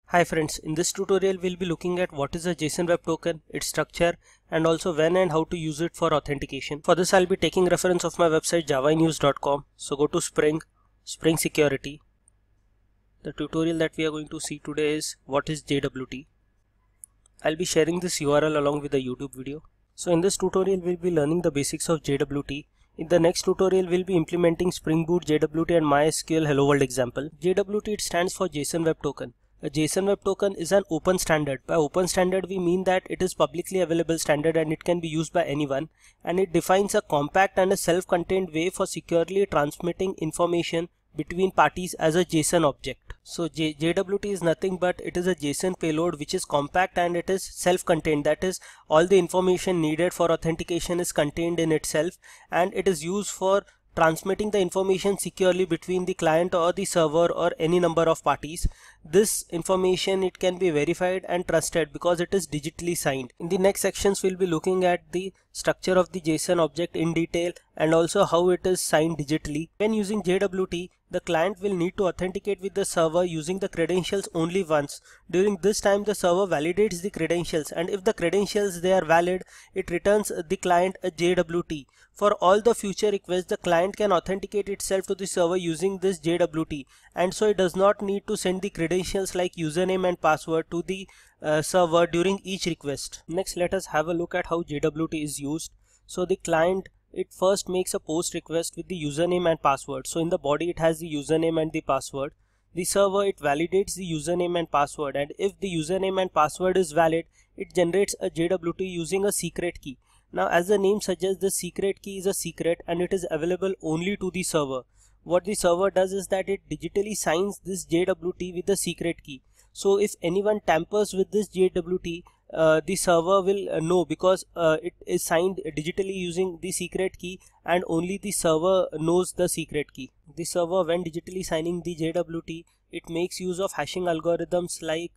Hi friends, in this tutorial we'll be looking at what is a JSON Web Token, its structure, and also when and how to use it for authentication. For this I'll be taking reference of my website javanews.com. So go to Spring Security. The tutorial that we are going to see today is what is JWT. I'll be sharing this URL along with the YouTube video. So in this tutorial we'll be learning the basics of JWT. In the next tutorial we'll be implementing Spring Boot, JWT and MySQL Hello World example. JWT, it stands for JSON Web Token. A JSON Web Token is an open standard. By open standard we mean that it is publicly available standard and it can be used by anyone, and it defines a compact and a self-contained way for securely transmitting information between parties as a JSON object. So JWT is nothing but it is a JSON payload which is compact and it is self-contained. That is, all the information needed for authentication is contained in itself, and it is used for transmitting the information securely between the client or the server or any number of parties. This information, it can be verified and trusted because it is digitally signed. In the next sections we'll be looking at the structure of the JSON object in detail and also how it is signed digitally. When using JWT, the client will need to authenticate with the server using the credentials only once. During this time the server validates the credentials, and if the credentials they are valid, it returns the client a JWT. For all the future requests, the client can authenticate itself to the server using this JWT, and so it does not need to send the credentials like username and password to the server during each request. Next, let us have a look at how JWT is used. So the client, it first makes a post request with the username and password. So in the body it has the username and the password. The server, it validates the username and password, and if the username and password is valid, it generates a JWT using a secret key. Now, as the name suggests, the secret key is a secret and it is available only to the server. What the server does is that it digitally signs this JWT with the secret key. So if anyone tampers with this JWT, the server will know, because it is signed digitally using the secret key, and only the server knows the secret key. The server, when digitally signing the JWT, it makes use of hashing algorithms like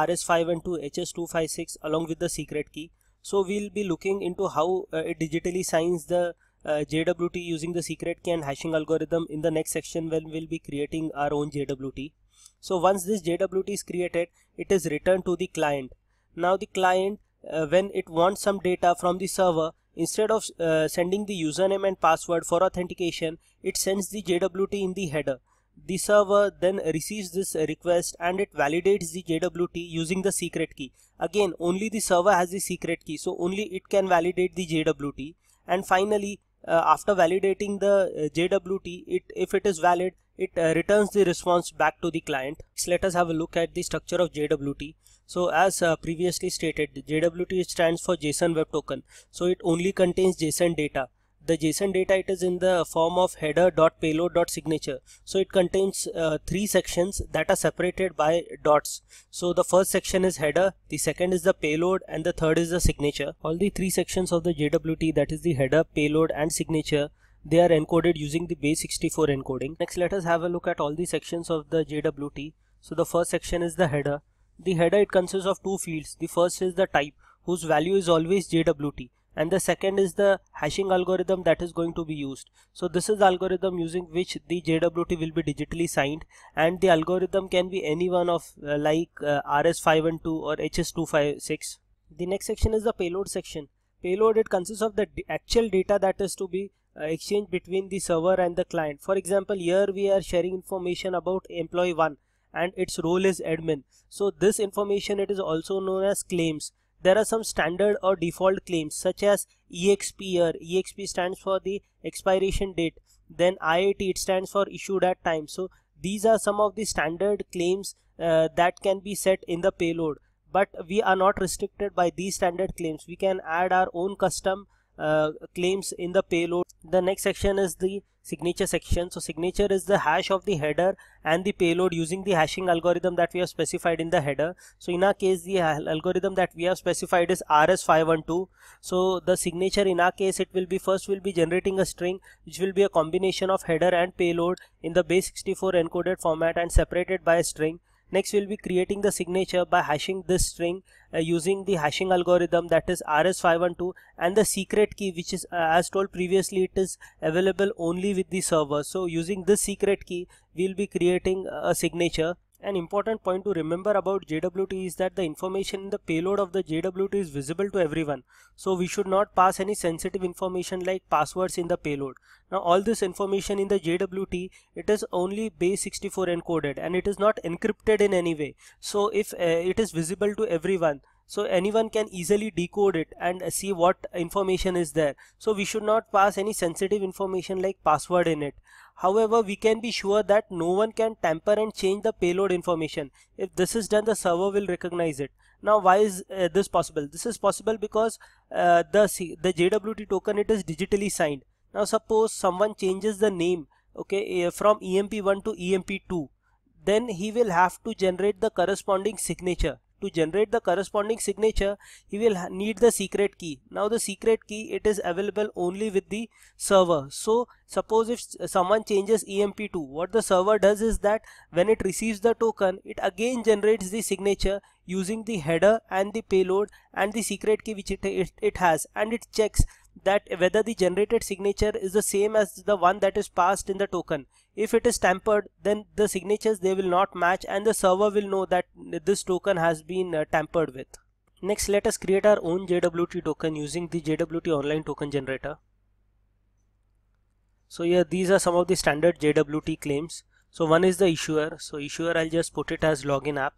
RS512, HS256 along with the secret key. So we'll be looking into how it digitally signs the JWT using the secret key and hashing algorithm in the next section when we'll be creating our own JWT. So once this JWT is created, it is returned to the client. Now the client, when it wants some data from the server, instead of sending the username and password for authentication, it sends the JWT in the header. The server then receives this request and it validates the JWT using the secret key. Again, only the server has the secret key, so only it can validate the JWT. And finally, after validating the JWT, if it is valid, it returns the response back to the client. So let us have a look at the structure of JWT. So as previously stated, JWT stands for JSON Web Token. So it only contains JSON data. The JSON data, it is in the form of header.payload.signature. So it contains three sections that are separated by dots. So the first section is header, the second is the payload, and the third is the signature. All the three sections of the JWT, that is the header, payload and signature, they are encoded using the base64 encoding. Next, let us have a look at all the sections of the JWT. So the first section is the header. The header, it consists of two fields. The first is the type, whose value is always JWT, and the second is the hashing algorithm that is going to be used. So this is the algorithm using which the JWT will be digitally signed, and the algorithm can be any one of like RS512 or HS256. The next section is the payload section. Payload, it consists of the actual data that is to be exchanged between the server and the client. For example, here we are sharing information about employee 1 and its role is admin. So this information, it is also known as claims. There are some standard or default claims such as EXP here. EXP stands for the expiration date. Then IAT, it stands for issued at time. So these are some of the standard claims that can be set in the payload. But we are not restricted by these standard claims. We can add our own custom claims in the payload. The next section is the signature section. So signature is the hash of the header and the payload using the hashing algorithm that we have specified in the header. So in our case, the algorithm that we have specified is RS512. So the signature in our case, it will be first will be generating a string which will be a combination of header and payload in the base64 encoded format and separated by a string. Next, we'll be creating the signature by hashing this string using the hashing algorithm, that is RS512, and the secret key, which is as told previously, it is available only with the server. So using this secret key, we'll be creating a signature. An important point to remember about JWT is that the information in the payload of the JWT is visible to everyone. So we should not pass any sensitive information like passwords in the payload. Now all this information in the JWT, it is only base 64 encoded and it is not encrypted in any way. So if it is visible to everyone, so anyone can easily decode it and see what information is there. So we should not pass any sensitive information like password in it. However, we can be sure that no one can tamper and change the payload information. If this is done, the server will recognize it. Now why is this possible? This is possible because the JWT token, it is digitally signed. Now suppose someone changes the name, okay, from EMP1 to EMP2, then he will have to generate the corresponding signature. To generate the corresponding signature, he will need the secret key. Now the secret key, it is available only with the server. So suppose if someone changes EMP2, what the server does is that when it receives the token, it again generates the signature using the header and the payload and the secret key which it has, and it checks that whether the generated signature is the same as the one that is passed in the token. If it is tampered, then the signatures, they will not match and the server will know that this token has been tampered with. Next, let us create our own JWT token using the JWT online token generator. So here these are some of the standard JWT claims. So one is the issuer. So issuer, I'll just put it as login app.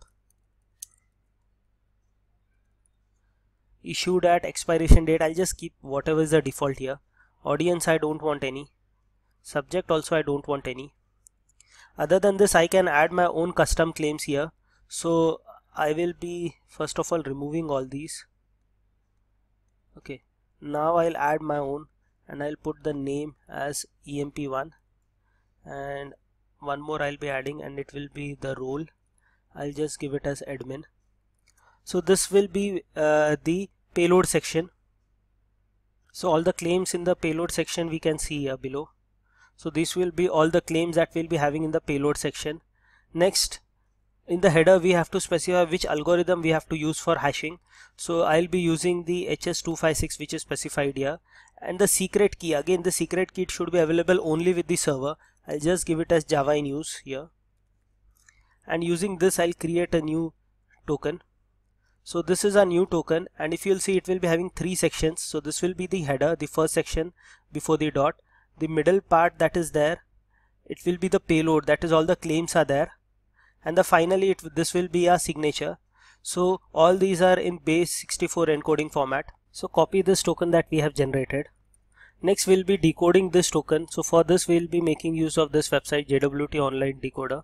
Issued at expiration date, I'll just keep whatever is the default here. Audience, I don't want any. Subject also I don't want any. Other than this, I can add my own custom claims here. So I will be first of all removing all these. Okay, now I'll add my own and I'll put the name as EMP1, and one more I'll be adding and it will be the role. I'll just give it as admin. So this will be the payload section. So all the claims in the payload section we can see here below. So this will be all the claims that we'll be having in the payload section. Next, in the header we have to specify which algorithm we have to use for hashing. So I'll be using the HS256 which is specified here, and the secret key, again the secret key should be available only with the server. I'll just give it as Java in use here, and using this I'll create a new token. So this is a new token, and if you'll see, it will be having three sections. So this will be the header, the first section before the dot. The middle part that is there, it will be the payload, that is all the claims are there, and finally this will be a signature. So all these are in base 64 encoding format. So copy this token that we have generated. Next we'll be decoding this token. So for this we'll be making use of this website JWT online decoder.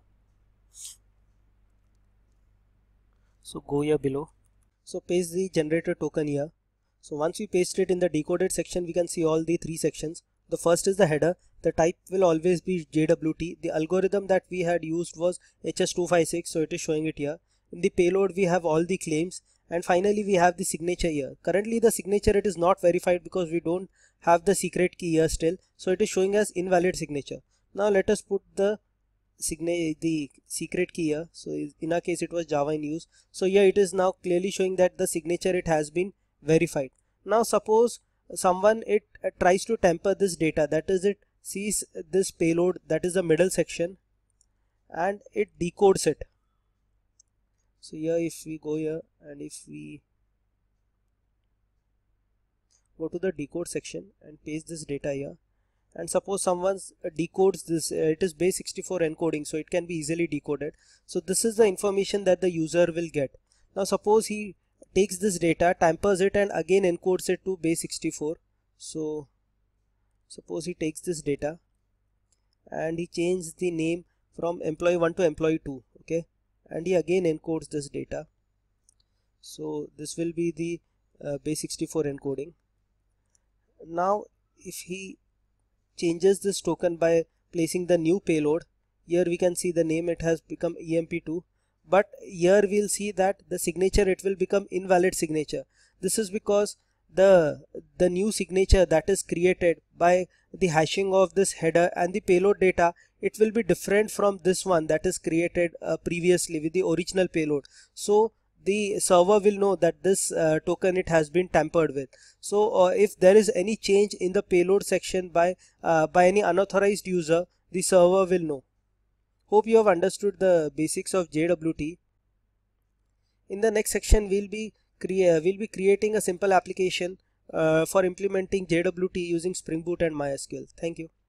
So go here below. So paste the generator token here. So once we paste it in the decoded section, we can see all the three sections. The first is the header. The type will always be JWT. The algorithm that we had used was HS256, so it is showing it here. In the payload we have all the claims, and finally we have the signature here. Currently the signature, it is not verified because we don't have the secret key here still, so it is showing as invalid signature. Now let us put the secret key here. So in our case it was Java in use. So here it is now clearly showing that the signature, it has been verified. Now suppose someone tries to tamper this data, that is, it sees this payload, that is the middle section, and it decodes it. So here if we go here and if we go to the decode section and paste this data here, and suppose someone decodes this, it is base 64 encoding, so it can be easily decoded. So this is the information that the user will get. Now suppose he takes this data, tampers it, and again encodes it to base 64. So suppose he takes this data and he changes the name from employee 1 to employee 2, okay, and he again encodes this data. So this will be the base 64 encoding. Now if he changes this token by placing the new payload, here we can see the name, it has become EMP2, but here we'll see that the signature, it will become invalid signature. This is because the new signature that is created by the hashing of this header and the payload data, it will be different from this one that is created previously with the original payload. So the server will know that this token, it has been tampered with. So if there is any change in the payload section by any unauthorized user, the server will know. Hope you have understood the basics of JWT. In the next section, we'll be creating a simple application for implementing JWT using Spring Boot and MySQL. Thank you.